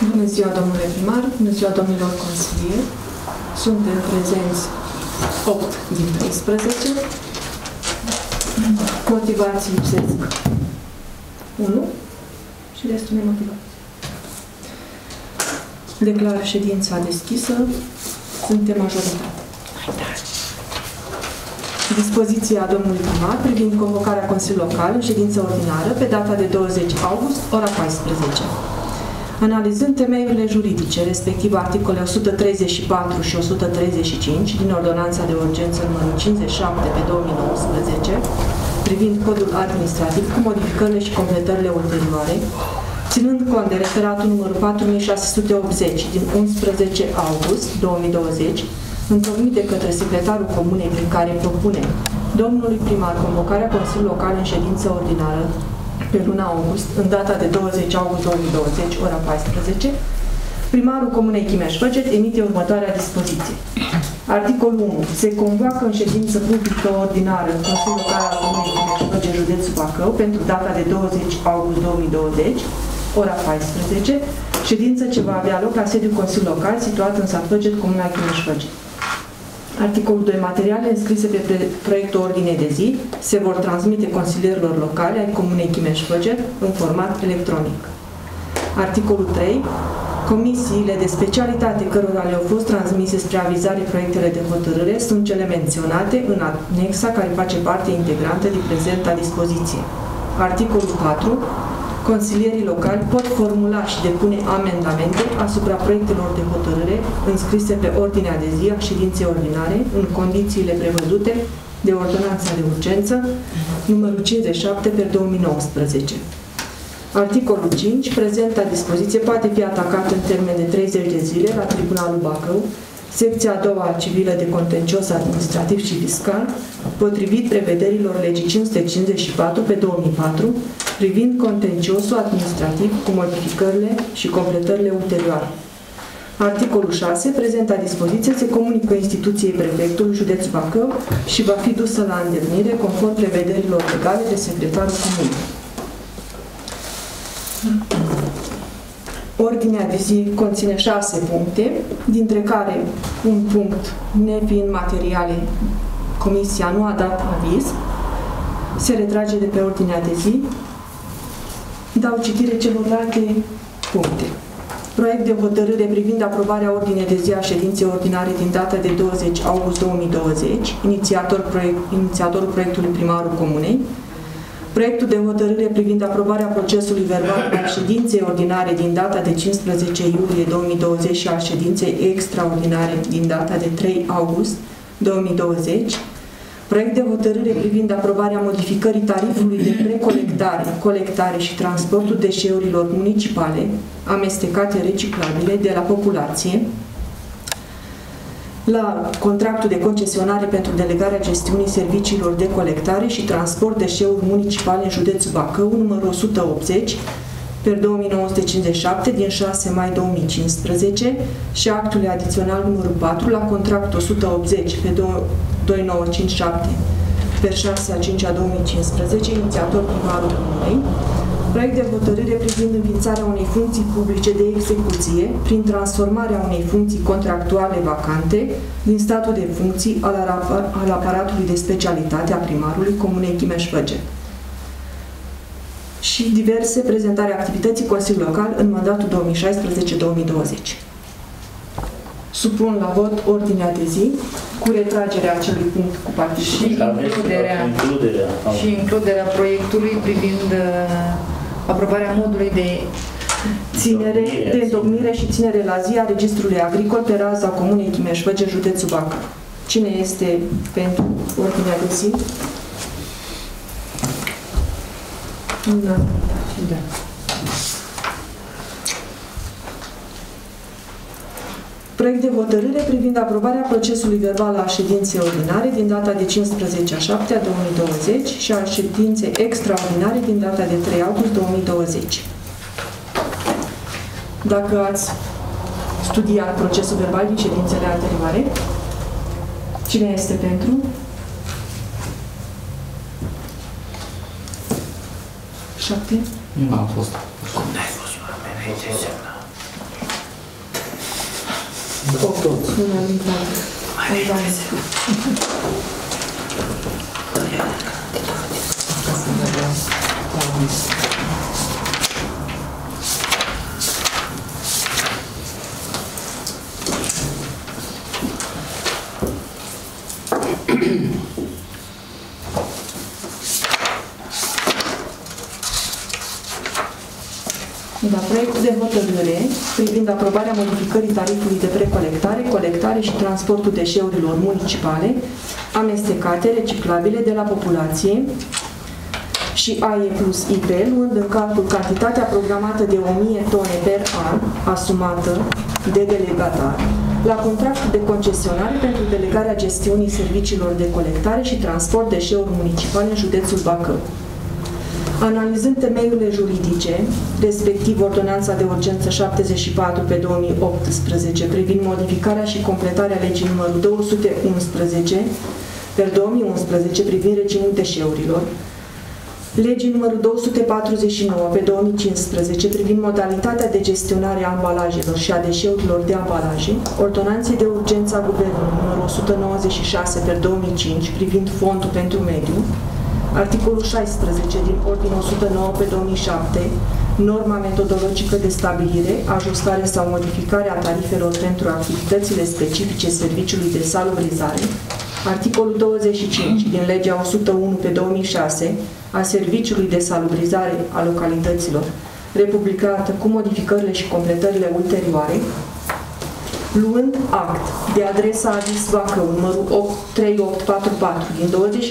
Bună ziua, domnule primar, bună ziua, domnilor consilieri. Suntem prezenți 8 din 13. Motivații lipsesc 1 și restul nemotivați. Declar ședința deschisă. Suntem majoritate. Dispoziția domnului primar privind convocarea Consiliului Local în ședință ordinară pe data de 20 august, ora 14. Analizând temeiurile juridice, respectiv articole 134 și 135 din Ordonanța de Urgență numărul 57 pe 2019, privind codul administrativ cu modificările și completările ulterioare, ținând cont de referatul numărul 4680 din 11 august 2020, întocmit de către secretarul comunei prin care propune domnului primar convocarea Consiliului Local în ședință ordinară pe luna august, în data de 20 august 2020, ora 14, primarul comunei Chimeș-Făget emite următoarea dispoziție. Articolul 1. Se convoacă în ședință publică ordinară în Consiliul Local al comunei Chimeș-Făget, județul Bacău, pentru data de 20 august 2020, ora 14, ședință ce va avea loc la sediul Consiliului Local situat în sat Făget, comuna Chimeș-Făget. Articolul 2. Materialele înscrise pe proiectul ordine de zi se vor transmite consilierilor locale ai comunei Chimeș-Făget în format electronic. Articolul 3. Comisiile de specialitate cărora le-au fost transmise spre avizare proiectele de hotărâre sunt cele menționate în anexa care face parte integrantă din prezenta dispoziție. Articolul 4. Consilierii locali pot formula și depune amendamente asupra proiectelor de hotărâre înscrise pe ordinea de zi a ședinței ordinare în condițiile prevăzute de Ordonanța de Urgență numărul 57 pe 2019. Articolul 5. Prezenta dispoziție poate fi atacată în termen de 30 de zile la Tribunalul Bacău, secția a doua civilă de contencios administrativ și fiscal, potrivit prevederilor legii 554 pe 2004, privind contenciosul administrativ cu modificările și completările ulterioare. Articolul 6. Prezenta dispoziție se comunică instituției prefectului județul Bacău și va fi dusă la îndeplinire conform prevederilor legale de secretarul comunei. Ordinea de zi conține 6 puncte, dintre care un punct, nefiind materiale, comisia nu a dat aviz, se retrage de pe ordinea de zi. Dau citire celorlalte puncte. Proiect de hotărâre privind aprobarea ordinei de zi a ședinței ordinare din data de 20 august 2020, inițiatorul proiectului primarul comunei. Proiectul de hotărâre privind aprobarea procesului verbal al ședinței ordinare din data de 15 iulie 2020 și a ședinței extraordinare din data de 3 august 2020. Proiect de hotărâre privind aprobarea modificării tarifului de precolectare, colectare și transportul deșeurilor municipale amestecate reciclabile de la populație la contractul de concesionare pentru delegarea gestiunii serviciilor de colectare și transport deșeuri municipale în județul Bacău, numărul 180, per 2957, din 6 mai 2015 și actului adițional numărul 4 la contractul 180, pe 2957, per 6 a 5 a 2015, inițiator primarul comunei. Proiect de hotărâre privind înființarea unei funcții publice de execuție prin transformarea unei funcții contractuale vacante din statul de funcții al aparatului de specialitate a primarului comunei Chimeș-Făget. Și diverse prezentare activității Consiliului Local în mandatul 2016-2020. Supun la vot ordinea de zi cu retragerea acelui punct cu participare și includerea proiectului privind aprobarea modului de întocmire și ținere la zi a registrului agricol pe raza comunei Chimeș-Făget, județul Bacău. Cine este pentru ordinea de zi? Da. Proiect de hotărâre privind aprobarea procesului verbal a ședinței ordinare din data de 15 a 7 a 2020 și a ședinței extraordinare din data de 3 august 2020. Dacă ați studiat procesul verbal din ședințele anterioare, cine este pentru? Șapte? Nu am fost. Unanimitate. Da, proiectul de hotărâre privind aprobarea modificării tarifului de precolectare, colectare și transportul deșeurilor municipale amestecate, reciclabile de la populație și AE plus IP, luând în calcul cantitatea programată de 1000 tone per an asumată de delegatar la contractul de concesionare pentru delegarea gestiunii serviciilor de colectare și transport deșeuri municipale în județul Bacău. Analizând temeiurile juridice, respectiv Ordonanța de Urgență 74 pe 2018 privind modificarea și completarea legii numărul 211 per 2011 privind regimul deșeurilor, legii numărul 249 pe 2015 privind modalitatea de gestionare a ambalajelor și a deșeurilor de ambalaje, Ordonanței de Urgență a Guvernului numărul 196 per 2005 privind Fondul pentru Mediu, articolul 16 din Ordin 109 pe 2007, norma metodologică de stabilire, ajustare sau modificare a tarifelor pentru activitățile specifice serviciului de salubrizare, articolul 25 din legea 101 pe 2006 a serviciului de salubrizare a localităților, republicată cu modificările și completările ulterioare, luând act de adresa Adis Bacău, numărul 3844 din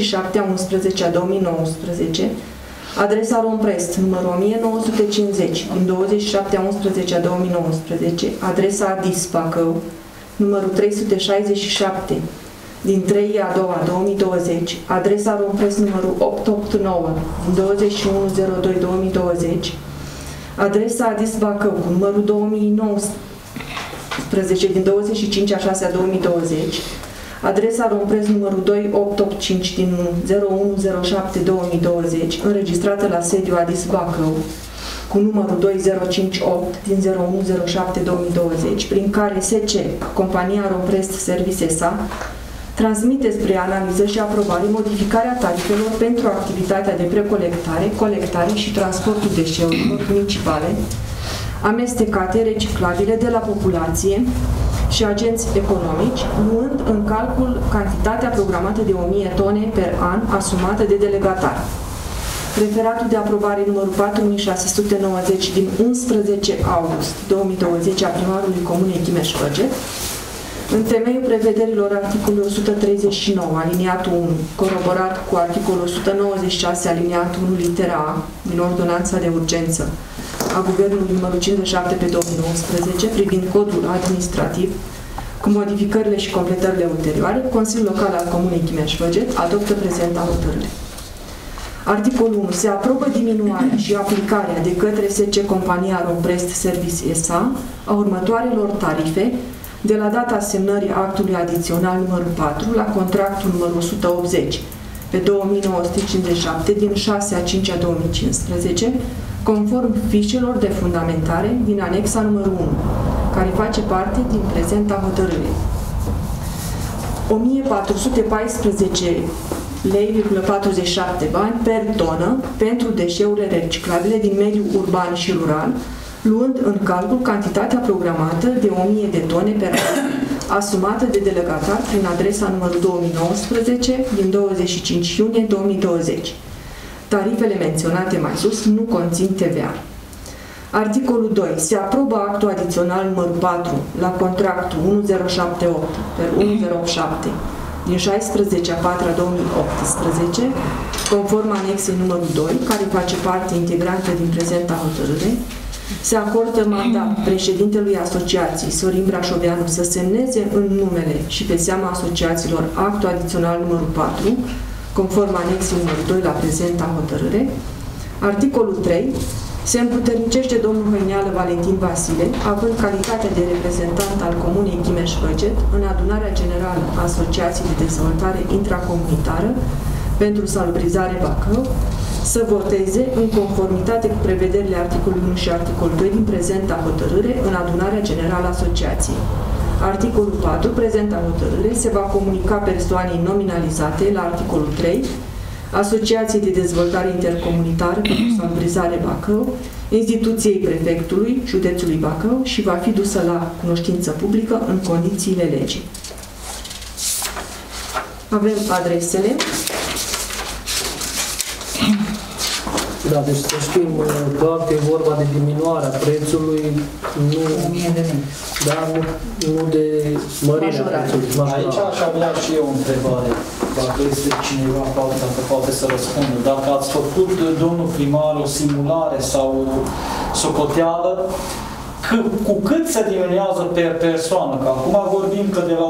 27/11/2019, adresa Romprest, numărul 1950 din 27/11/2019, adresa Adis Bacău, numărul 367 din 3/2/2020, adresa Romprest, numărul 889 din 21/02/2020, adresa Adis Bacău, numărul 2019 din 25/6/2020, adresa Romprest numărul 2885 din 01/07/2020, înregistrată la sediu Adis Bacău, cu numărul 2058 din 01/07/2020, prin care SC, compania Romprest Service S.A., transmite spre analiză și aprobare modificarea tarifelor pentru activitatea de precolectare, colectare și transportul deșeurilor municipale amestecate, reciclabile de la populație și agenți economici, luând în calcul cantitatea programată de 1000 tone per an asumată de delegatar. Referatul de aprobare numărul 4690 din 11 august 2020 a primarului Comunei Chimeș-Făget, în temeiul prevederilor articolului 139, aliniatul 1, coroborat cu articolul 196, aliniatul 1, litera A, din Ordonanța de Urgență a Guvernului numărul 57 pe 2019, privind codul administrativ, cu modificările și completările ulterioare, Consiliul Local al Comunei Chimeș-Făget adoptă prezenta hotărâre. Articolul 1. Se aprobă diminuarea și aplicarea de către SC Compania Romprest Service S.A. a următoarelor tarife de la data semnării actului adițional numărul 4 la contractul numărul 180 pe 2957 din 6/5/2015, conform fișelor de fundamentare din anexa numărul 1, care face parte din prezenta hotărâre. 1414 lei,47 bani per tonă pentru deșeurile reciclabile din mediul urban și rural, luând în calcul cantitatea programată de 1000 de tone per an, asumată de delegatar prin adresa numărul 2019 din 25 iunie 2020. Tarifele menționate mai sus nu conțin TVA. Articolul 2. Se aprobă actul adițional numărul 4 la contractul 1078 per 1087 din 16/4/2018, conform anexei numărul 2, care face parte integrantă din prezenta hotărâre. Se acordă mandat președintelui asociației Sorin Brașoveanu să semneze în numele și pe seama asociațiilor actul adițional numărul 4, conform anexei numărul 2 la prezenta hotărâre. Articolul 3. Se împuternicește domnul Hăineală Valentin Vasile, având calitatea de reprezentant al Comunei Chimeș-Făget în adunarea generală a Asociației de Dezvoltare Intracomunitară pentru Salubrizare Bacău, să voteze în conformitate cu prevederile articolului 1 și articolul 2 din prezenta hotărâre în adunarea generală a Asociației. Articolul 4. Prezenta hotărâre se va comunica persoanei nominalizate la articolul 3, Asociației de Dezvoltare Intercomunitară pentru Salubrizare Bacău, instituției prefectului județului Bacău și va fi dusă la cunoștință publică în condițiile legii. Avem adresele. Da, deci să știm clar că e vorba de diminuarea prețului, nu, da, nu de mărirea prețului. Aici aș avea și eu o întrebare, dacă este cineva dacă poate să răspundă. Dacă ați făcut, domnul primar, o simulare sau o socoteală, cu cât se diminuează per persoană? Că acum vorbim că de la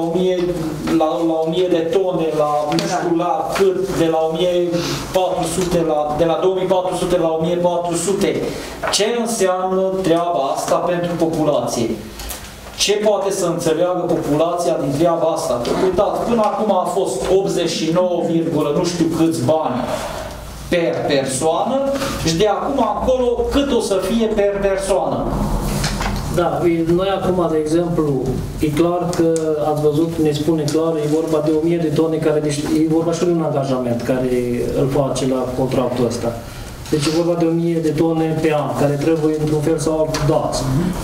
1000 de tone la, nu știu la cât, de la 1400 de la 2400 la 1400. Ce înseamnă treaba asta pentru populație? Ce poate să înțeleagă populația din treaba asta? Că, uitați, până acum a fost 89, nu știu câți bani per persoană și de acum încolo cât o să fie per persoană? Da, noi acum, de exemplu, e clar că ați văzut, ne spune clar, e vorba de 1000 de tone, care, deci, e vorba și de un angajament care îl face la contractul ăsta. Deci e vorba de 1000 de tone pe an, care trebuie într-un fel sau altul dați.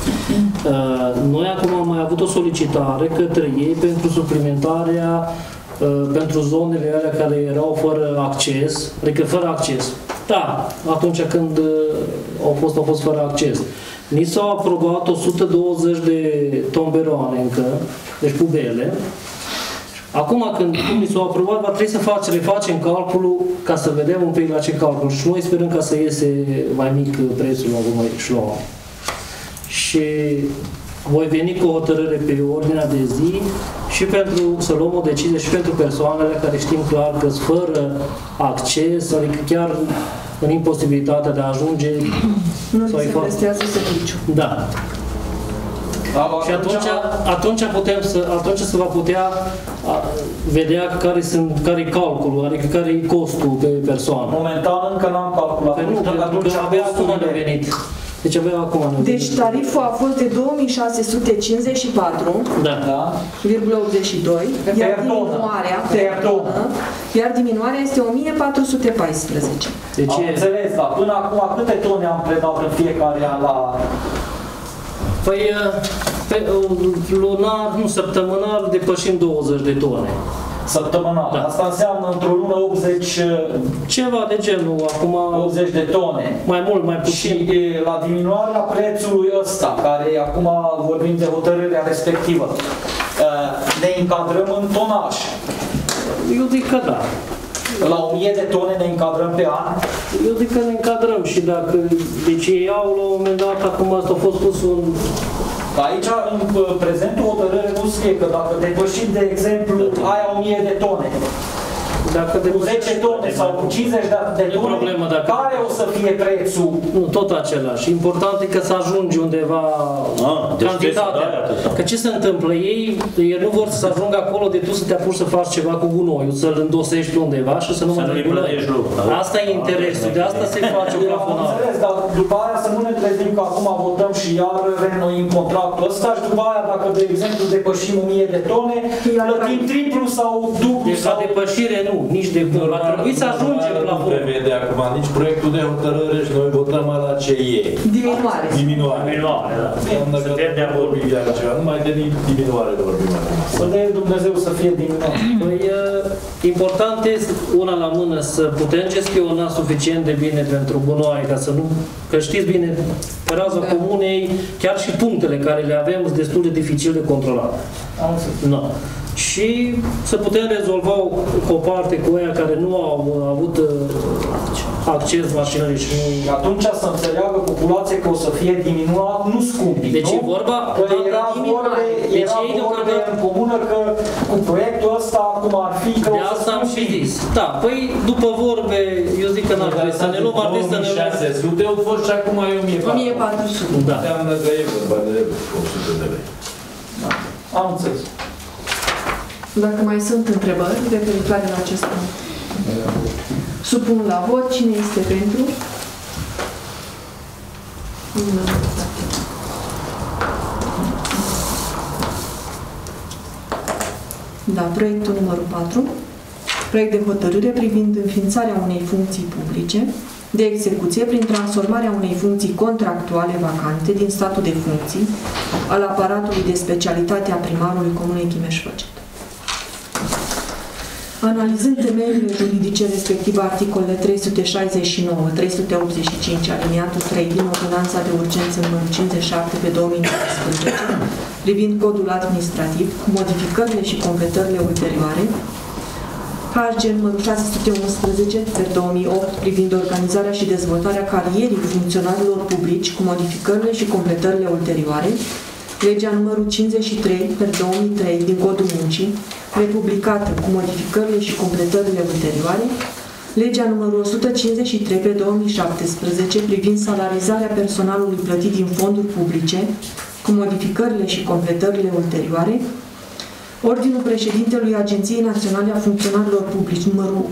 Noi acum am mai avut o solicitare către ei pentru suplimentarea pentru zonele alea care erau fără acces, adică fără acces. Da, atunci când au fost fără acces. Ni s-au aprobat 120 de tomberoane încă, deci pubele. Acum când ni s-au aprobat, va trebui să refacem calculul ca să vedem un pic la ce calcul. Și noi sperăm ca să iese mai mic prețul la noi șloa. Și voi veni cu o hotărâre pe ordinea de zi și pentru să luăm o decizie și pentru persoanele care știm clar că sunt fără acces, adică chiar în imposibilitatea de a ajunge. Nu se prestează serviciu. Da. Și atunci se va putea vedea care e calculul, adică care e costul pe persoană. Momentan încă n-am calculat. Păi nu, pentru că abia acum ne-a venit. Deci abia acum ne-a venit. Deci tariful a fost de 2654,82, iar diminuarea este 1414. Deci am înțeles, dar până acum câte tone am predat în fiecare an la... Păi, lunar, nu, săptămânal, depășim 20 de tone. Săptămânal. Da. Asta înseamnă într-o lună 80... Ceva de genul, acum... 80 de tone. Mai mult, mai puțin. Și la diminuarea prețului ăsta, care acum vorbim de hotărârea respectivă, ne încadrăm în tonaj. Eu zic că da. La 1000 de tone ne încadrăm pe an? Eu zic că ne încadrăm și dacă... Deci ei au la un moment dat, acum asta a fost pus un... Aici, în prezentul hotărâre, nu scrie că dacă depășim, de exemplu, aia 1000 de tone, dacă cu 10 tone sau cu 50 de tone, care o să fie prețul? Nu, tot același. Important e că să ajungi undeva cantitatea. Că ce se întâmplă? Ei nu vor să ajungă acolo de tu să te apuci să faci ceva cu gunoiul, să-l îndosești undeva și să nu mai dai gunoi. Asta e interesul, de asta se face o plafonare. Am înțeles, dar după aia să nu ne trezim că acum votăm și iar reînnoim contractul ăsta și după aia, dacă de exemplu depășim 1000 de tone, plătim triplu sau dublu. Deci la depășire nu. Nici de cum. Va trebui să ajungem la Nu prevede acum nici proiectul de hotărâre și noi votăm la ce e. Diminuare. Diminuare, da. Suntem de acord de altceva, numai de diminuare vorbim acum. Să dea Dumnezeu să fie diminuare. Păi, important este una la mână să putem gestiona suficient de bine pentru gunoaie, ca să nu... Că știți bine, pe raza comunei, chiar și punctele care le avem sunt destul de dificil de controlat. Am înțeles. No. Și să putem rezolva o parte cu aia care nu au avut acces mașinării și nu... Atunci să înțeleagă populația că o să fie diminuat, nu scumpi, deci nu? e vorba... Că era vorbe în comună că cu proiectul ăsta, cum ar fi, că de asta am și zis. Da, păi după vorbe, eu zic că n-ar trebui să ne luăm, ar trebui să ne luăm... 600 au fost și acum e 1400. 1400. Da. Înseamnă că e vorba de 100 de lei. Am înțeles. Dacă mai sunt întrebări referitoare la acest punct. Supun la vot. Cine este pentru? Da, proiectul numărul 4. Proiect de hotărâre privind înființarea unei funcții publice de execuție prin transformarea unei funcții contractuale vacante din statul de funcții al aparatului de specialitate a primarului Comunei Ghimeș-Făget. Analizând temeiurile juridice, respectiv articolele 369, 385, aliniatul 3 din Ordonanța de Urgență numărul 57 pe 2019, privind codul administrativ, cu modificările și completările ulterioare, HG numărul 611 pe 2008, privind organizarea și dezvoltarea carierii funcționarilor publici, cu modificările și completările ulterioare, legea numărul 53 pe 2003 din Codul Muncii, republicată cu modificările și completările ulterioare, legea numărul 153 pe 2017 privind salarizarea personalului plătit din fonduri publice, cu modificările și completările ulterioare, Ordinul Președintelui Agenției Naționale a Funcționarilor Publici numărul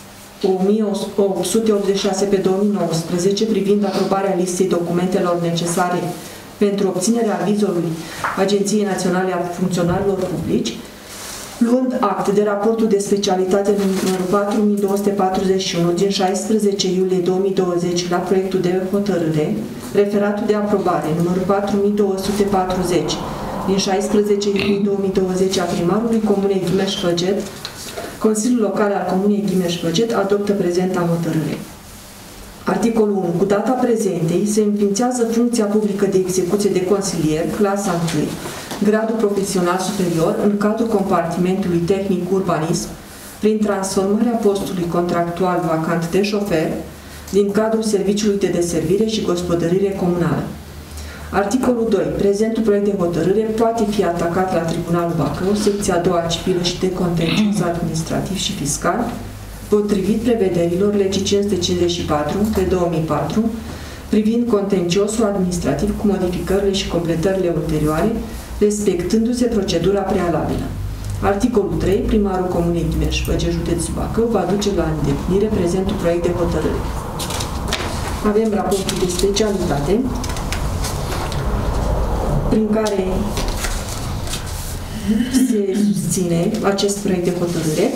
1886 pe 2019 privind aprobarea listei documentelor necesare pentru obținerea avizului Agenției Naționale a Funcționarilor Publici, luând act de raportul de specialitate numărul 4241 din 16 iulie 2020 la proiectul de hotărâre, referatul de aprobare numărul 4240 din 16 iulie 2020 a primarului Comunei Ghimeș-Făget, Consiliul Local al Comunei Ghimeș-Făget adoptă prezenta hotărâre. Articolul 1. Cu data prezentei se înființează funcția publică de execuție de consilier, clasa 1, gradul profesional superior, în cadrul compartimentului tehnic urbanism, prin transformarea postului contractual vacant de șofer din cadrul serviciului de deservire și gospodărire comunală. Articolul 2. Prezentul proiect de hotărâre poate fi atacat la Tribunalul Bacău, secția a doua civilă și de contencios administrativ și fiscal, potrivit prevederilor legii 554 pe 2004, privind contenciosul administrativ cu modificările și completările ulterioare, respectându-se procedura prealabilă. Articolul 3. Primarul Comunei Ghimeș-Făget, județul Bacău, va duce la îndeplinire prezentul proiect de hotărâre. Avem raportul de specialitate, prin care se susține acest proiect de hotărâre,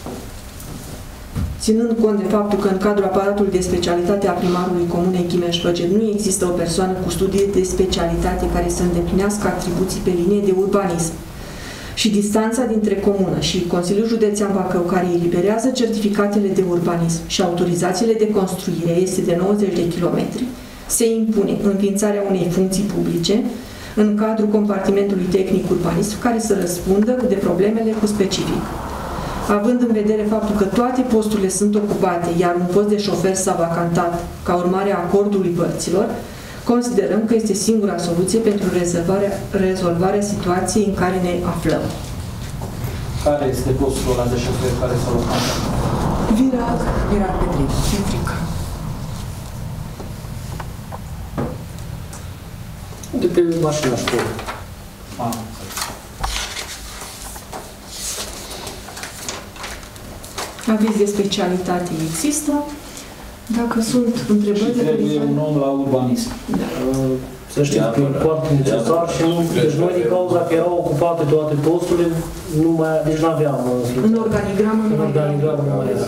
ținând cont de faptul că în cadrul aparatului de specialitate a primarului Comunei Ghimeș-Făget nu există o persoană cu studii de specialitate care să îndeplinească atribuții pe linie de urbanism și distanța dintre comună și Consiliul Județean Bacău, care eliberează certificatele de urbanism și autorizațiile de construire, este de 90 de kilometri, se impune înființarea unei funcții publice în cadrul compartimentului tehnic urbanism care să răspundă de problemele cu specific. Având în vedere faptul că toate posturile sunt ocupate, iar un post de șofer s-a vacantat ca urmare a acordului părților, considerăm că este singura soluție pentru rezolvarea situației în care ne aflăm. Care este postul ăla de șofer care s-a vacantat? Virar Petric. De pe mașina școlii. Aviz de specialitate există. Dacă sunt întrebări... Și trebuie un om la urbanism. Da. Să știți că e foarte necesar și nu, deci noi din cauza că erau ocupate toate posturile, nu mai, deci nu aveam... În organigramă nu mai era.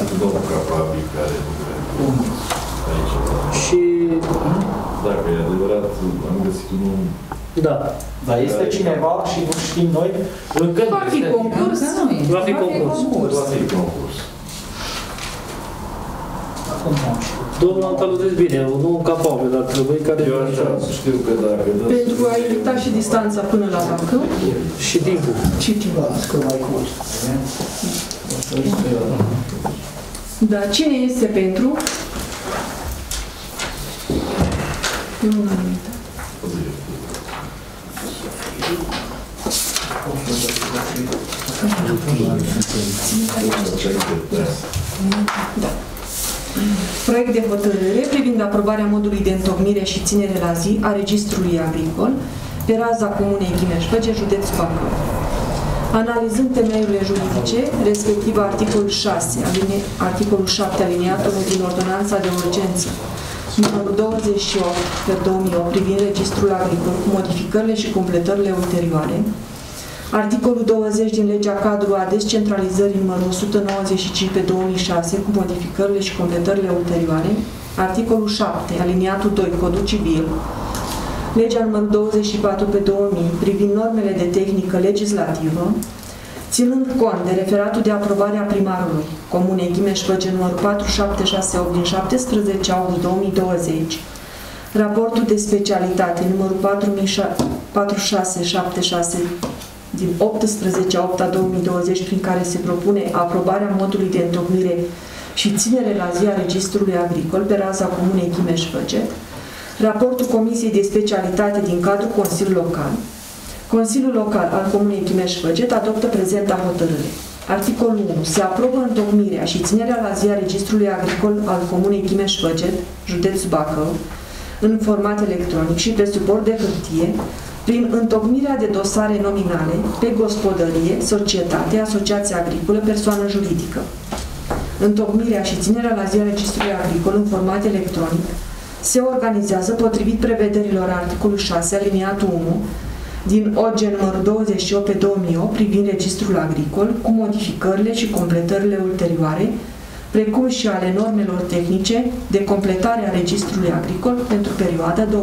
Și... Dacă e adevărat, am găsit unul... Da. Dar este cineva și nu știm noi? Încă va fi concurs. Va fi concurs. Va fi concurs. Acum nu am știut. Domnul Antaludez bine, nu capabil, dar trebuie care... Eu așa știu că dacă... Pentru a evita și distanța până la Bacău. Și timpul. Și timpul. Da, cine este pentru? În unanimitate. Da. Proiect de hotărâre privind aprobarea modului de întocmire și ținere la zi a registrului agricol pe raza Comunei Ghimeș-Făget, județul Bacău. Analizând temeiurile juridice, respectiv articolul 6, articolul 7, aliniatul din Ordonanța de Urgență numărul 28 pe 2008 privind registrul agricol cu modificările și completările ulterioare, Articolul 20 din legea cadru a descentralizării numărul 195 pe 2006 cu modificările și completările ulterioare. Articolul 7, aliniatul 2, Codul Civil. Legea numărul 24 pe 2000 privind normele de tehnică legislativă, ținând cont de referatul de aprobare a primarului Comunei Ghimeș-Văge numărul 4768 din 17 august 2020, raportul de specialitate numărul 4676 din 18/8/2020 prin care se propune aprobarea modului de întocmire și ținere la zi a Registrului Agricol pe raza Comunei Ghimeș-Văge, raportul Comisiei de Specialitate din cadrul Consiliului Local. Consiliul Local al Comunei Ghimeș-Văget adoptă prezenta hotărâre. Articolul 1. Se aprobă întocmirea și ținerea la zi a Registrului Agricol al Comunei Ghimeș-Văget, județul Bacău, în format electronic și pe suport de hârtie, prin întocmirea de dosare nominale pe gospodărie, societate, asociație agricolă, persoană juridică. Întocmirea și ținerea la zi a Registrului Agricol în format electronic se organizează potrivit prevederilor articolul 6, aliniatul 1, din OG numărul 28 pe 2008 privind Registrul Agricol, cu modificările și completările ulterioare, precum și ale normelor tehnice de completare a Registrului Agricol pentru perioada 2020-2024,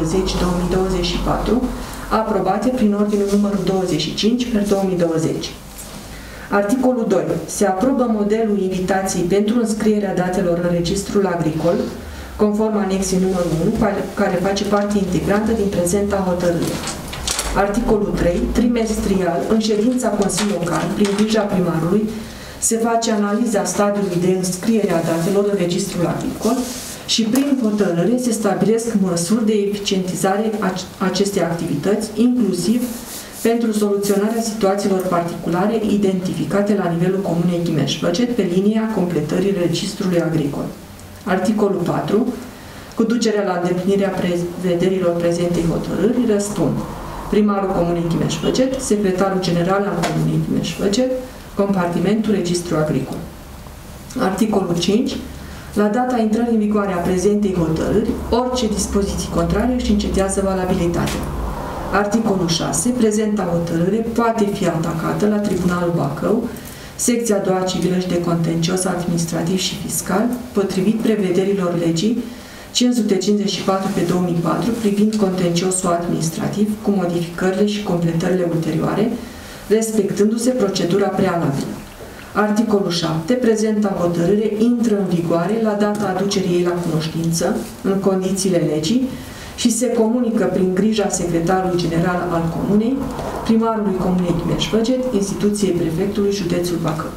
aprobate prin ordinul numărul 25 pe 2020. Articolul 2. Se aprobă modelul invitației pentru înscrierea datelor în Registrul Agricol, conform anexei numărul 1, care face parte integrantă din prezenta hotărâre. Articolul 3. Trimestrial, în ședința Consiliului Local, prin grija primarului, se face analiza stadiului de înscriere a datelor în Registrul Agricol și prin hotărâre se stabilesc măsuri de eficientizare a acestei activități, inclusiv pentru soluționarea situațiilor particulare identificate la nivelul Comunei Ghimeș-Văget pe linia completării Registrului Agricol. Articolul 4. Cu ducerea la îndeplinirea prevederilor prezentei hotărâri răspund primarul Comunei Ghimeș-Văget, secretarul general al Comunei Ghimeș-Văget, compartimentul Registru Agricol. Articolul 5. La data intrării în vigoare a prezentei hotărâri, orice dispoziții contrare își încetează valabilitatea. Articolul 6. Prezenta hotărâre poate fi atacată la Tribunalul Bacău, secția a doua civilă și de contencios administrativ și fiscal, potrivit prevederilor legii 554 pe 2004 privind contenciosul administrativ cu modificările și completările ulterioare, respectându-se procedura prealabilă. Articolul 7. Prezenta hotărâre intră în vigoare la data aducerii ei la cunoștință, în condițiile legii, și se comunică prin grija secretarului general al Comunei, primarului Comunei Ghimeș-Văget, instituției prefectului județul Bacău.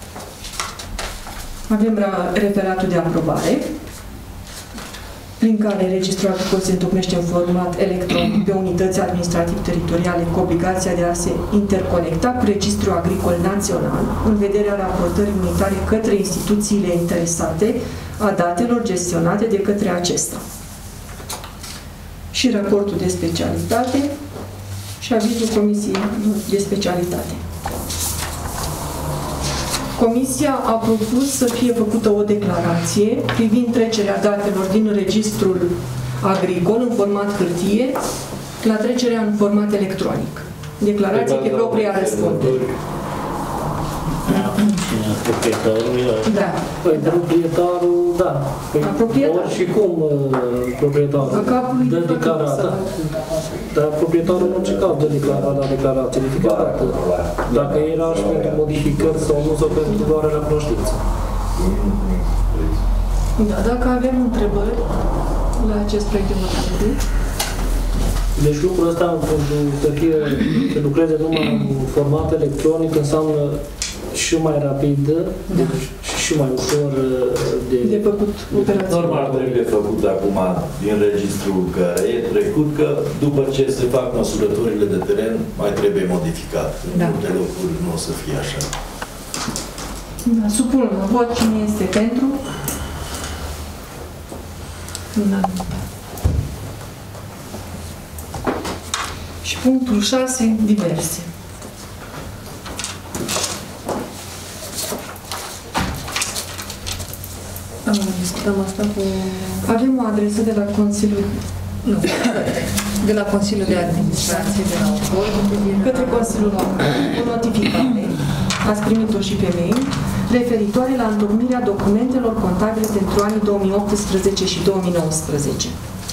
Avem referatul de aprobare, prin care Registrul Agricol se întocmește în format electronic pe unități administrativ-teritoriale cu obligația de a se interconecta cu Registrul Agricol Național în vederea raportării unitare către instituțiile interesate a datelor gestionate de către acesta. Și raportul de specialitate și avizul Comisiei de Specialitate. Comisia a propus să fie făcută o declarație privind trecerea datelor din Registrul Agricol în format hârtie la trecerea în format electronic. Declarație pe propria răspundere. Proprietarul, da. Păi proprietarul, da. Păi, ori și cum proprietarul dă declarația. Dar proprietarul în ce caz dă declarație de fiecare dată. Dacă era și pentru modificări sau nu, sau pentru doar la cunoștință. Da, dacă avem întrebări la acest proiect de hotărâre. Deci lucrul ăsta, să lucreze numai în format electronic, înseamnă și mai rapid, da, și mai ușor de făcut operații. Normal trebuie făcut acum din registrul care e trecut, că după ce se fac măsurătorile de teren, mai trebuie modificat. În multe locuri nu o să fie așa. Da, supun la vot cine este pentru. Și punctul 6, diverse. Discutăm asta cu... Avem o adresă de la Consiliul Nu, de la Consiliul de Administrație, de la OCOL, Către Consiliul Local, o notificare, ați primit-o și pe mail, referitoare la întocmirea documentelor contabile pentru anii 2018 și 2019,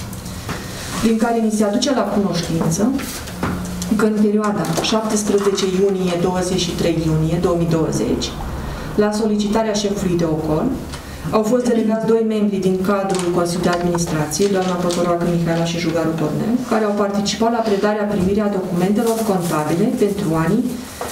din care ni se aduce la cunoștință că în perioada 17 iunie-23 iunie 2020, la solicitarea șefului de OCOL, au fost delegați doi membri din cadrul Consiliului de Administrație, doamna Protoroacă Mihaela și Jugaru Tornel, care au participat la predarea primirea documentelor contabile pentru anii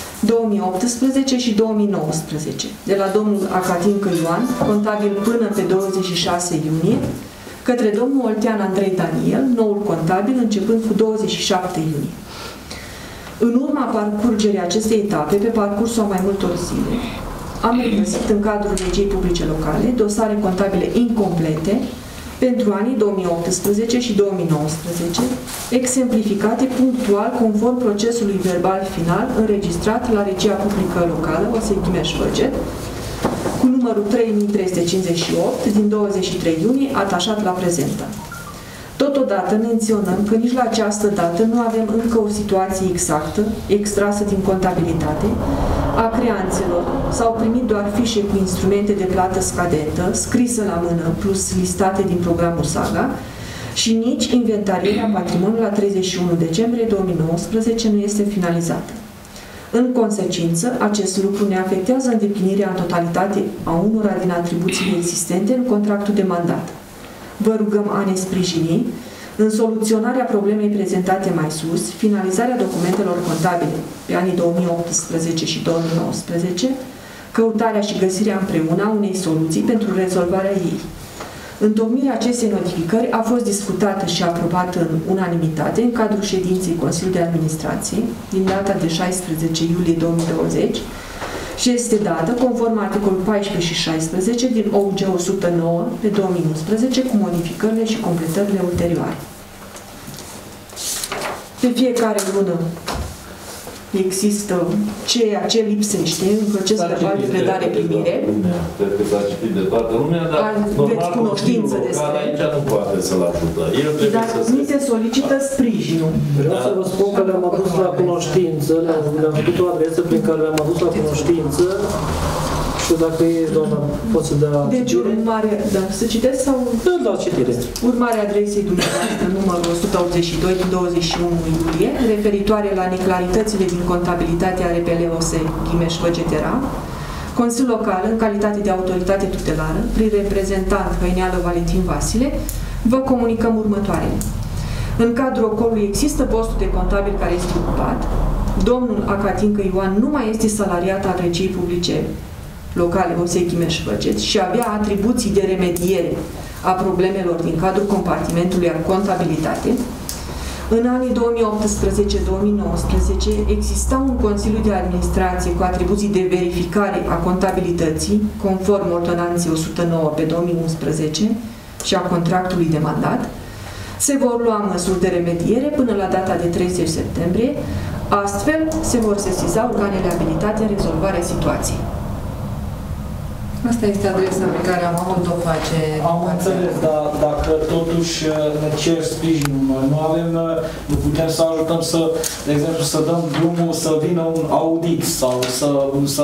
2018 și 2019, de la domnul Acatincă Ioan, contabil până pe 26 iunie, către domnul Oltean Andrei Daniel, noul contabil, începând cu 27 iunie. În urma parcurgerii acestei etape, pe parcursul mai multor zile, am regăsit în cadrul Legiei Publice Locale dosare contabile incomplete pentru anii 2018 și 2019, exemplificate punctual conform procesului verbal final înregistrat la Regia Publică Locală, Osei-Ghimeș-Văget, cu numărul 3358 din 23 iunie, atașat la prezentă. Totodată menționăm că nici la această dată nu avem încă o situație exactă, extrasă din contabilitate, a creanțelor. S-au primit doar fișe cu instrumente de plată scadentă, scrisă la mână, plus listate din programul SAGA, și nici inventarierea patrimoniului la 31 decembrie 2019 nu este finalizată. În consecință, acest lucru ne afectează îndeplinirea în totalitate a unora din atribuțiile existente în contractul de mandat. Vă rugăm a ne sprijini în soluționarea problemei prezentate mai sus, finalizarea documentelor contabile pe anii 2018 și 2019, căutarea și găsirea împreună a unei soluții pentru rezolvarea ei. Întocmirea acestei notificări a fost discutată și aprobată în unanimitate în cadrul ședinței Consiliului de Administrație din data de 16 iulie 2020 și este dată conform articolul 14 și 16 din OUG 109 pe 2011 cu modificările și completările ulterioare. Pe fiecare lună există ceea ce lipsește în procesul verbal de predare-primire. Cred că s-a citit de toată lumea, dar aveți cunoștință despre. Aici nu poate să-l ajută. El trebuie dar nu se solicită sprijinul. Vreau să vă spun că le-am adus la cunoștință, le-am făcut o adresă prin care le-am adus la cunoștință și dacă e, doamna, pot să dea deci urmare, da, să citesc sau? Da, citire. Urmarea adresei dumneavoastră, numărul 182 din 21 iulie, referitoare la neclaritățile din contabilitatea RPL-OSE Ghimeș-Văgetera, Consiliul Local, în calitate de autoritate tutelară, prin reprezentant Hăineală Valentin Vasile, vă comunicăm următoarele. În cadrul ocolului există postul de contabil care este ocupat. Domnul Acatincă Ioan nu mai este salariat al Regiei Publice Locale Osei Ghimeș-Văget și avea atribuții de remediere a problemelor din cadrul compartimentului al contabilitate. În anii 2018-2019 exista un Consiliu de Administrație cu atribuții de verificare a contabilității, conform ordonanței 109 pe 2011 și a contractului de mandat. Se vor lua măsuri de remediere până la data de 30 septembrie, astfel se vor sesiza organele abilitate în rezolvarea situației. Asta este adresa pe care am avut-o face. Am înțeles, dar dacă totuși ne cer sprijinul, nu avem, nu putem să ajutăm să, de exemplu, să dăm drumul să vină un audit sau să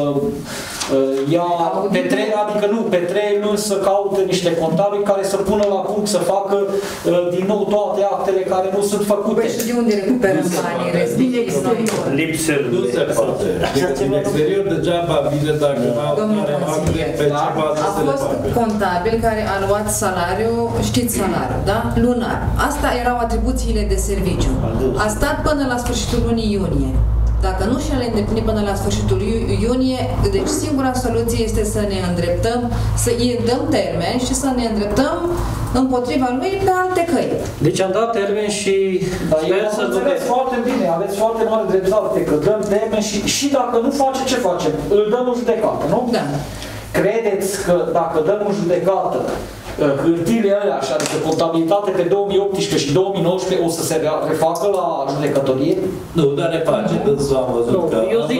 ia pe 3, adică nu, pe 3 luni să caute niște contabili care să pună la punct, să facă din nou toate actele care nu sunt făcute. Păi și de unde recuperăm banii din exterior? Lipsel. Nu se poate. Din exterior degeaba vine dacă nu are acte pe ceva să a se le fost facă. contabil care a luat salariu, știți salariul, da? Lunar. Asta erau atribuțiile de serviciu. A stat până la sfârșitul lunii iunie. Dacă nu și le îndeplini până la sfârșitul iunie, deci singura soluție este să ne îndreptăm, să îi dăm termen și să ne îndreptăm împotriva lui pe alte căi. Deci am dat termen și sper să înțeles foarte bine, aveți foarte mare dreptate că dăm termen și dacă nu face, ce facem? Îl dăm în judecată, nu? Da. Credeți că dacă dăm în judecată hârtiile alea așa de contabilitate pe 2018 și 2019 o să se refacă la judecătorie? Nu, dar ne face, dânsul am văzut că...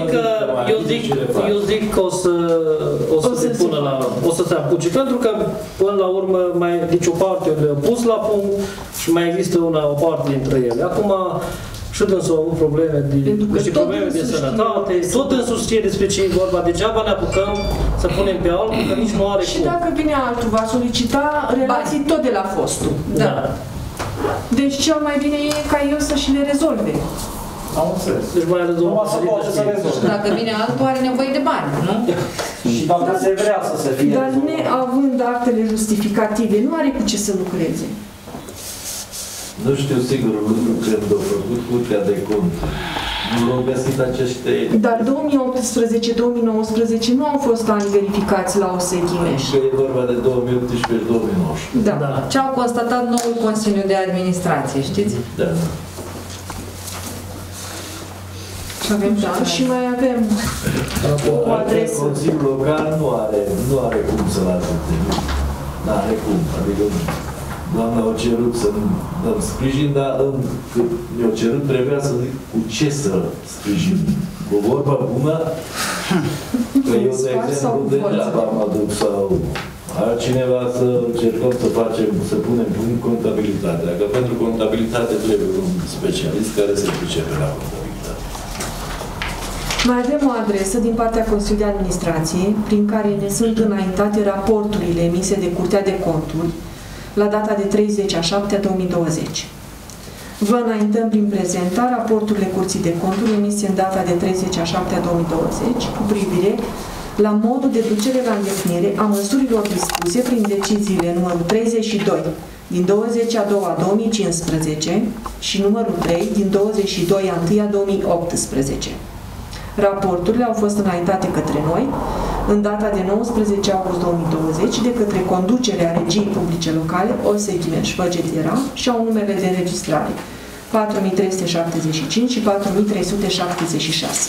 Eu zic că o să se pună la... o să se apuce, pentru că până la urmă deci o parte le-a pus la punct și mai există o parte dintre ele. Acum și dânsul au avut probleme de sănătate, tot dânsul știe despre ce e vorba, degeaba ne apucăm să punem pe altul, că nici nu are și cum. Dacă vine altul, va solicita relații tot de la fostul. Da. Deci cel mai bine e ca el să și le rezolve. Am înțeles. Deci mai rezolvă. Dacă vine altul, are nevoie de bani, nu? Și dacă se vrea să se fie dar neavând actele justificative, nu are cu ce să lucreze. Nu știu sigurul lucru când au făcut Curtea de Conturi. Nu au găsit aceste... Dar 2018-2019 nu au fost ani verificați la OSE-Ghimeș. Că e vorba de 2018 și 2019. Da. Ce au constatat noul Consiliu de Administrație, știți? Da. Și avem și mai avem o adresă. Consiliul Local nu are cum să-l ajute. Nu are cum. Adică doamna a cerut să dăm sprijin, dar când mi-a cerut trebuia să zic cu ce să sprijin. Cu vorba bună, că eu, de exemplu, degeaba mă duc sau altcineva să încercăm să punem în contabilitatea. Că pentru contabilitate trebuie un specialist care se pricepe la contabilitate. Mai avem o adresă din partea Consiliului de Administrație, prin care ne sunt înaintate raporturile emise de Curtea de Conturi la data de 30/7/2020. Vă înaintăm prin prezenta raporturile Curții de Conturi emise în data de 30/7/2020 cu privire la modul de ducere la îndeplinire a măsurilor dispuse prin deciziile numărul 32 din 20/2/2015 și numărul 3 din 22/1/2018. Raporturile au fost înaintate către noi în data de 19 august 2020 de către conducerea Regiei Publice Locale OSE-Ghimeș Făgetiera și au numele de înregistrare 4375 și 4376.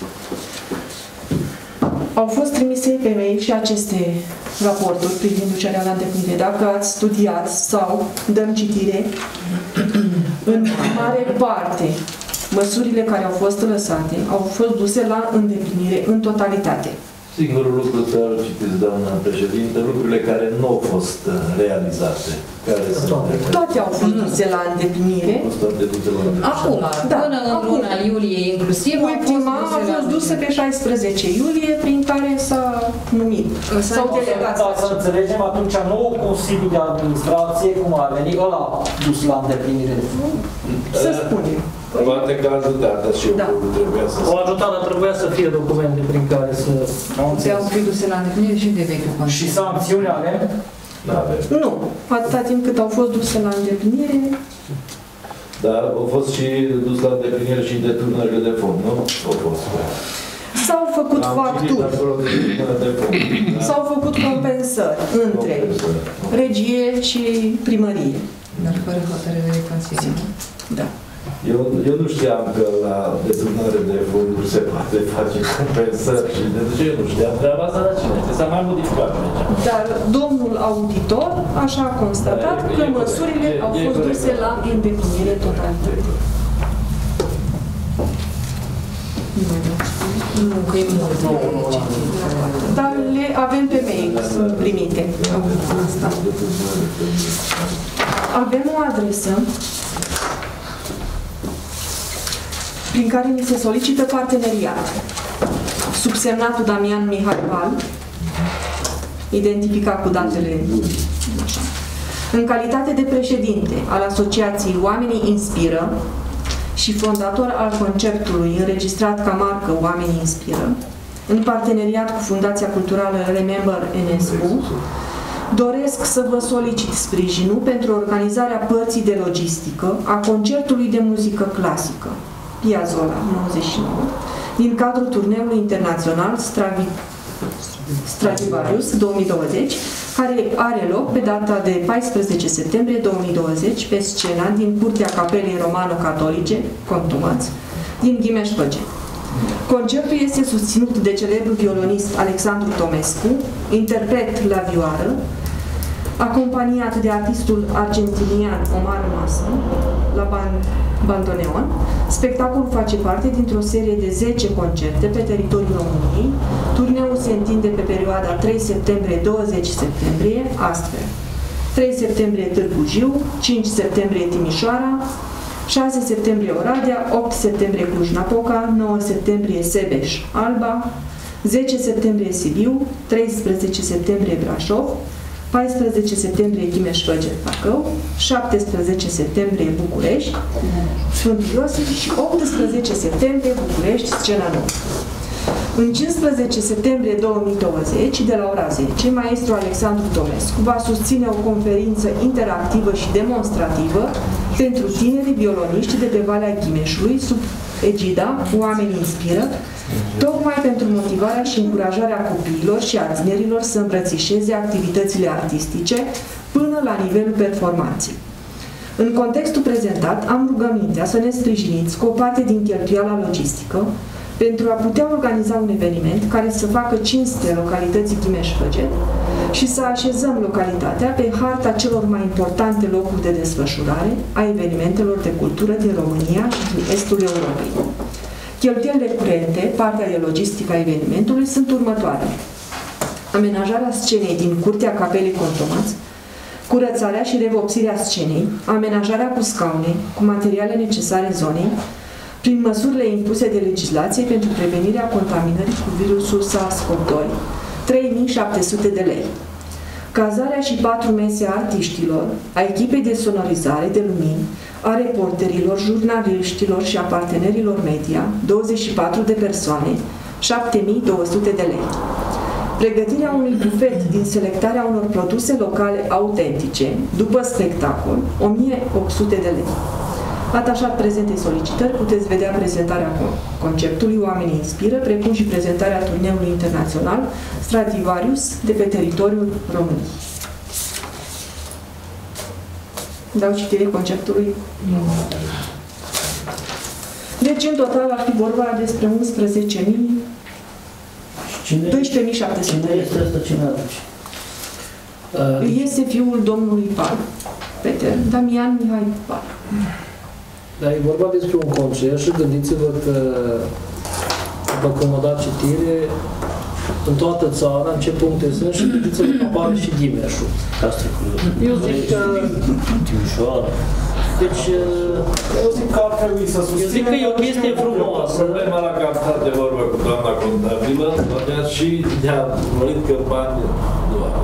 Au fost trimise pe mail și aceste raporturi privind ducerea la îndeplinire. Dacă ați studiat sau dăm citire, în mare parte măsurile care au fost lăsate au fost duse la îndeplinire în totalitate. Singurul lucru să citiți, doamna președinte, lucrurile care nu au fost realizate. Toate au fost duse la îndeplinire. Acum, până în luna iulie inclusiv, ultima a fost dusă pe 16 iulie, prin care s-a numit. Sau delegat. Să înțelegem, atunci nou Consiliu de Administrație, cum ar veni, ăla dus la îndeplinire. Să spunem. Poate că a ajutat, și trebuia să... O ajutare trebuia să fie documente prin care să... Au fi duse la îndeplinire și de vechiul Consiliu. Și sancțiuni avem? Nu. Atâta timp cât au fost duse la îndeplinire... Dar au fost și dus la îndeplinire și deturnările de fond, nu? Au fost. S-au făcut facturi. S-au făcut compensări între regie și primărie. Dar fără hotărâre de Consiliu. Da. Eu nu știam că la deturnare de fonduri se poate face compensări și de ce eu nu știam treaba asta, dar cine? S-a mai modificat aici. Dar domnul auditor așa a constatat că măsurile au fost duse la îndeplinire totalitate. Nu, că e mult. Dar le avem pe mail, sunt primite. Avem o adresă prin care ni se solicită parteneriat. Subsemnatul Damian Mihai Val, identificat cu datele așa. În calitate de președinte al Asociației Oamenii Inspiră și fondator al conceptului înregistrat ca marcă Oamenii Inspiră, în parteneriat cu Fundația Culturală Remember NSU, doresc să vă solicit sprijinul pentru organizarea părții de logistică a concertului de muzică clasică Piazzolla 99, din cadrul turneului internațional Stradivarius 2020, care are loc pe data de 14 septembrie 2020 pe scena din Curtea Capelei Romano-Catolice, Contumaț, din Ghimeș-Păgeni. Concertul este susținut de celebrul violonist Alexandru Tomescu, interpret la vioară, acompaniat de artistul argentinian Omar Massa la bandoneon. Spectacolul face parte dintr-o serie de 10 concerte pe teritoriul României. Turneul se întinde pe perioada 3 septembrie-20 septembrie, astfel: 3 septembrie Târgu Jiu, 5 septembrie Timișoara, 6 septembrie Oradea, 8 septembrie Cluj-Napoca, 9 septembrie Sebeș-Alba, 10 septembrie Sibiu, 13 septembrie Brașov, 14 septembrie Chimeș-Făget, Bacău, 17 septembrie București, Sfântul Iosif și 18 septembrie București, Scena Nouă. În 15 septembrie 2020, de la ora 10, maestru Alexandru Tomescu va susține o conferință interactivă și demonstrativă pentru tinerii violoniști de pe Valea Ghimeșului, sub egida Oamenii Inspiră, tocmai pentru motivarea și încurajarea copiilor și a tinerilor să îmbrățișeze activitățile artistice până la nivelul performanței. În contextul prezentat, am rugămintea să ne sprijiniți cu o parte din cheltuiala logistică pentru a putea organiza un eveniment care să facă cinste localității Ghimeș-Făget și să așezăm localitatea pe harta celor mai importante locuri de desfășurare a evenimentelor de cultură din România și din estul Europei. Cheltuielile curente, partea de logistică a evenimentului, sunt următoarele: amenajarea scenei din curtea Capelei Contomați, curățarea și revopsirea scenei, amenajarea cu scaune, cu materiale necesare zonei, prin măsurile impuse de legislație pentru prevenirea contaminării cu virusul SARS-CoV-2, 3.700 de lei. Cazarea și 4 mese a artiștilor, a echipei de sonorizare de lumini, a reporterilor, jurnaliștilor și a partenerilor media, 24 de persoane, 7.200 de lei. Pregătirea unui bufet din selectarea unor produse locale autentice, după spectacol, 1.800 de lei. Atașat prezentei solicitări, puteți vedea prezentarea conceptului Oamenii Inspiră, precum și prezentarea turneului internațional Stradivarius de pe teritoriul României. Dau citire conceptului? Deci, în total, ar fi vorba despre 11.000, 12.700. Cine este asta? Cine aduce? Este fiul domnului Pal, Peter, Damian Mihai Pal. Dar e vorba despre un concert și gândiți-vă că, după cum am dat citire, în toată țara, în ce puncte sunt, și gândiți-vă că apare și Ghimeșul. Eu zic că... Timișoara. Deci... Eu zic că ar trebui să susținem... Eu zic că e o chestie frumoasă. Problema la care am stat de vorbă cu doamna contabilă, doamna și ne-a urmărit că bani nu are.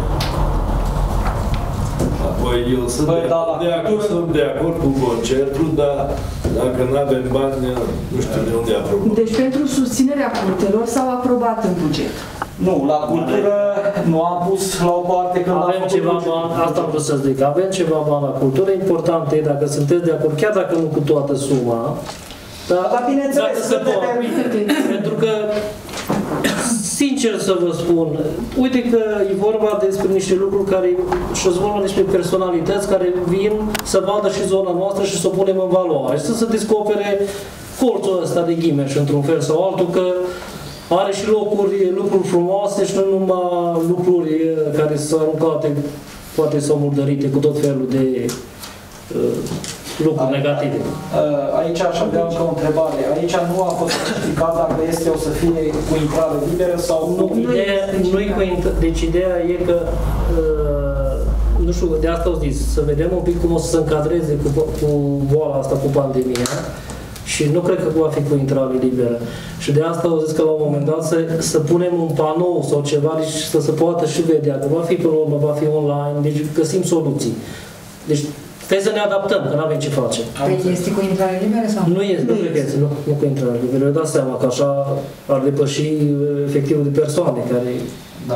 Apoi eu sunt de acord cu concertul, dar dacă nu avem bani, nu știu de unde aprobăm. Deci pentru susținerea curtelor s-au aprobat în buget. Nu, la cultură nu am pus la o parte când avem ceva bani, asta am vrut să zic, avem ceva bani la cultură. Important e, dacă sunteți de acord, chiar dacă nu cu toată suma, dar bineînțeles, pentru că, sincer să vă spun, uite că e vorba despre niște lucruri care, și-o vorba despre personalități care vin să vadă și zona noastră și să o punem în valoare, să se descopere colțul ăsta de Ghimeș, într-un fel sau altul, că are și lucruri frumoase și nu numai lucruri care sunt aruncate, poate sau murdărite cu tot felul de lucruri negative. Aici aș avea încă o întrebare. Aici nu a fost explicat dacă este o să fie cu intrare liberă sau nu? Deci ideea e că, nu știu, de asta au zis, să vedem un pic cum o să se încadreze cu boala asta, cu pandemia. Și nu cred că va fi cu intrare liberă. Și de asta au zis că la un moment dat să punem un panou sau ceva, deci să se poată și vedea. Că va fi pe urmă, va fi online, deci găsim soluții. Deci trebuie să ne adaptăm, că nu avem ce face. Păi este cu intrare liberă sau? Nu este, nu cu intrare liberă. Eu dați seama că așa ar depăși efectivul de persoane care... Da,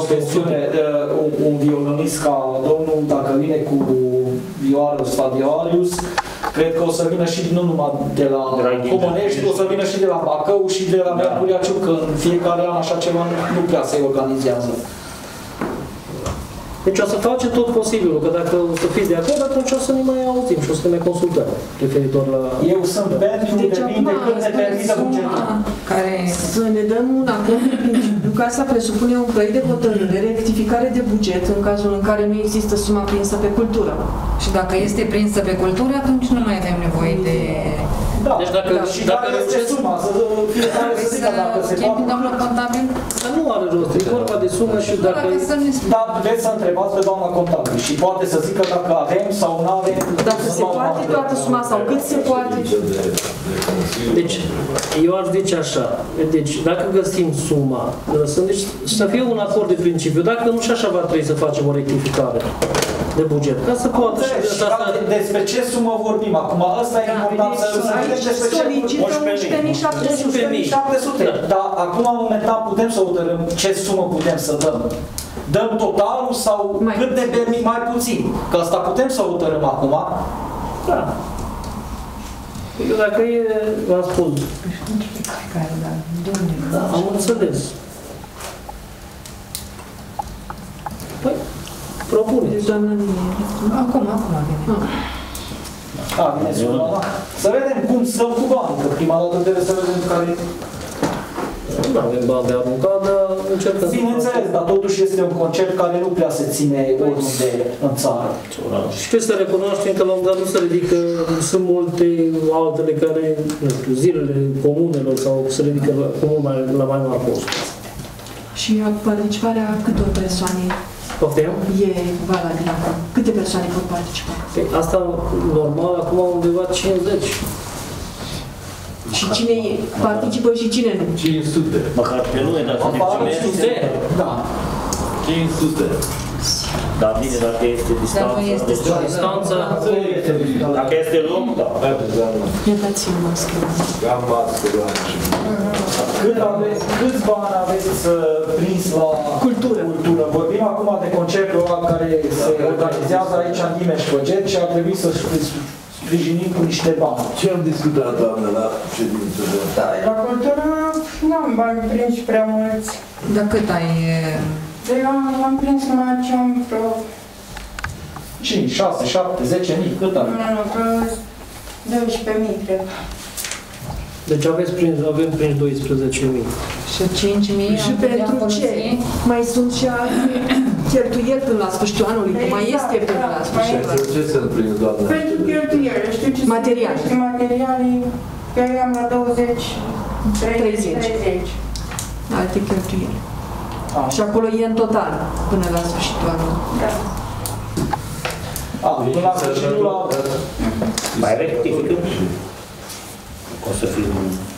un violonist ca domnul, dacă vine cu vioarul Stradivarius, cred că o să vină și nu numai de la Comănești, o să vină și de la Bacău și de la Mercuriaciu, că în fiecare an așa ceva nu prea se organizează. Deci o să face tot posibilul, că dacă o să fiți de acord, atunci o să ne mai auzim și o să ne mai consultăm referitor la... Eu sunt pentru, depinde cât ne permite bugetul. Să ne dăm un acord de principiu, că asta presupune un proiect de hotărâre, rectificare de buget în cazul în care nu există suma prinsă pe cultură. Și dacă este prinsă pe cultură, atunci nu mai avem nevoie de... Da, Deci dacă, și dacă este suma, să fiecare să zică dacă se poate. Domnul contabil? Dar nu are rost, e vorba de sumă și dacă... Da, veți să întrebați pe doamna contabil și poate să zică dacă avem sau nu avem. Dacă se poate toată suma sau cât se poate. Deci, eu aș zice așa, deci dacă găsim suma, deci, să fie un acord de principiu, dacă nu și așa va trebui să facem o rectificare de buget, ca să poată și de asta... Despre ce sumă vorbim acum? Ăsta e important să vedem despre ce... Solicită 11.700. Dar acum, momentan, putem să hotărâm ce sumă putem să dăm. Dăm totalul sau cât ne permit mai puțin? Că asta putem să hotărâm acum. Da. Eu dacă e, v-am spus. Da, am înțeles. Păi, propuneți. Doamna Nine. Acum vine. Bine, să vedem cum stăm cu bani, că prima dată trebuie să vedem care... Nu avem bani de aruncat, dar încercăm. Bineînțeles, dar totuși este un concert care nu prea se ține oriunde în țară. Și trebuie să recunoaștem că la un dat nu se ridică, sunt multe altele care, nu știu, zilele comunelor sau se ridică la mai mari costuri. Și participarea câtor persoane Poftim? e valabil acum? Câte persoane pot participa? Asta normal, acum undeva 50. Și cine participă și cine nu? 500. Măcar pe lume, dar să ne Da. 500. Dar bine, dacă este distanță. Dar nu este Distanța. Dacă este lung, da. Ne dați-mi mască. Am mască, doamne. Câți bani aveți prins la cultură? Vorbim acum de concertul ăla care se organizează aici în Dimeș-Făget și ar trebui să sprijinim cu niște bani. Ce am discutat, doamnă, la ședință? Da, la cultură nu am bani prins prea mulți. Dar cât ai... Eu am prins numai ce am vreo... 5, 6, 7, 10 mii, cât are? Nu, vreo 12.000, cred. Deci avem prins 12.000. Și 5.000 Și pentru ce? Mai sunt și alte cheltuieli până la sfârșitul anului, că mai este până la sfârșitul anului. Ce se întâmplă, doamnă? Pentru cheltuieli, știu ce Materiale. sunt materiale, că am la 20, 30. Alte cheltuieli. Și acolo e în total, până la sfârșitul anului. Da. Până la sfârșitul la... Mai rectificăm. O să fim...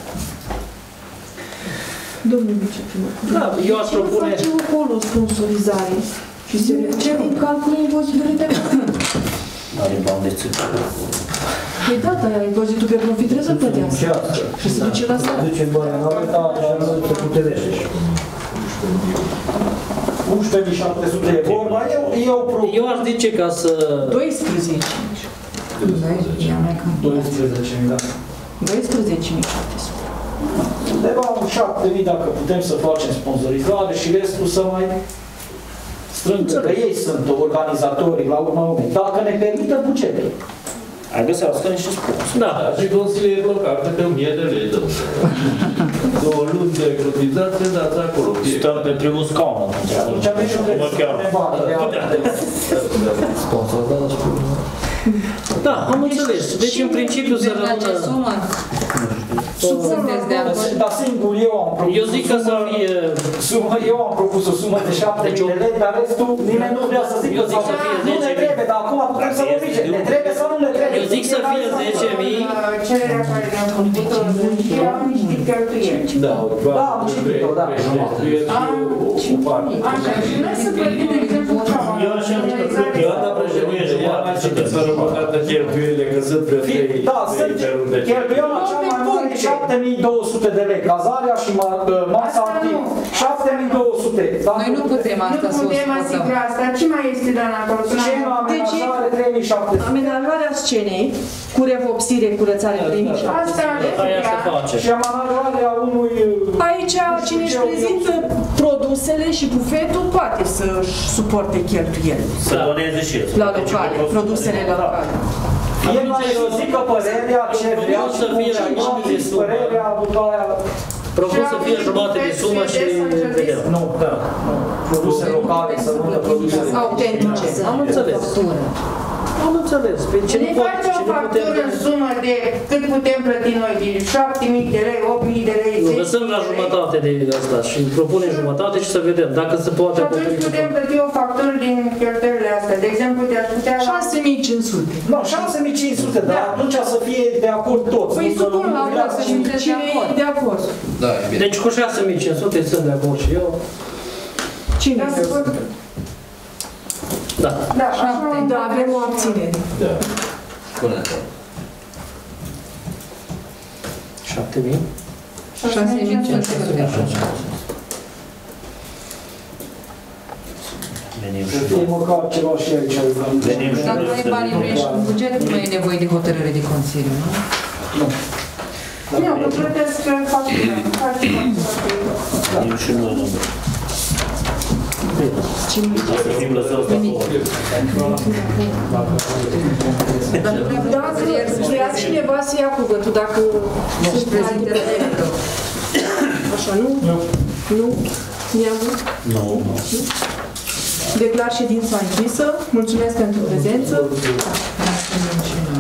Domnul viceprimar. Da, eu aș propune... Ce face acolo sponsorizare? Și se cer un calcul impozitul de profit. Are bani de țâcă. Păi da, dar impozitul pe profit trebuie să plătească. Și se duce la stat. Duce bani, nu uita, să puterește. 11.700 de vorba, Eu aș zice ca să... 12. 12.000, da. 12.700. Undeva un 7.000 dacă putem să facem sponsorizare și restul să mai strângă, că ei sunt organizatorii la urma urmei. Dacă ne permită bugetul. Hai găsească niște sponsori. Da. Și consilier local, câte 1.000 de lei dăm. 2 luni de cotizație, dați acolo. Stăm pe primul scaun atunci. Atunci avem și Mă cheamă. Sponsor, da, Da, am înțeles. Deci în principiu să La ce rămână... sumă? Sunteți de acord? Dar singur eu am propus Eu zic că să fie... eu am propus o sumă de 7.000 de lei, dar restul nimeni nu vrea să zică. Eu zic să fie Nu ne 10.000. trebuie, dar acum putem să vorbim. Ne trebuie sau nu ne trebuie? Eu zic să fie 10.000. Cererea care ne-am făcut-o, erau niște cheltuieli. Da, Da, am citit-o, da. Așa, și noi să plătim, de exemplu, Eu așa am zis că Doamna președinte, ea mai citit să rămână cheltuielile, că sunt pre 3 Da, sunt cheltuiala cea mai mare, 7.200 de lei. Cazarea și masa activă, 7.200. 200. Noi nu putem asta Nu să o putem scotăm. asigura asta. Ce mai este, doamna acolo? Scena amenajare 3700. Amenajarea scenei cu revopsire, curățare, 3700. Asta Aia se face. Și amenajarea unui... Aici, cine își prezintă produsele și bufetul poate să-și suporte cheltuielile Să doneze și el. la locale, produsele locale. El mai să zică părerea ce vrea și cum și părerea după aia... Propun să fie jumate de sumă și vedem. Nu, da. Produse locale, să nu produse Autentice. Am înțeles. Am înțeles. Pe ce Ne face o factură în sumă de cât putem plăti noi, de 7.000 de lei, 8.000 de lei, 10.000 lăsăm la jumătate de asta și propunem jumătate și să vedem dacă se poate Și atunci acoperi. putem plăti o factură din cheltuielile astea. De exemplu, te-aș putea la... 6500. Nu, 6500, dar atunci să fie de acord toți. Păi nu să supun la vot, să fim toți cine e de acord? Da, e bine. Deci cu 6500 sunt de acord și eu. Cine Da, e de acord? Da. Da, așa am- Da, avem o abținere. Da. Până acolo. 7000. 6500 de euro. Venim Să și fie noi. măcar ceva și aici. Venim și Dacă noi ai să banii vedem. vrești în buget, nu mai e nevoie de hotărâre de Consiliu, nu? Nu, că plătesc factura. Face factura. Venim și noi, domnule. Să fim lăsați la acolo. Dar nu vreau Dacă să vrea cineva să ia cuvântul, dacă să-și prezinte meritul. așa, nu? Nu? Neamul? Nu. Declar ședința închisă. Mulțumesc pentru prezență. Mulțumim și noi.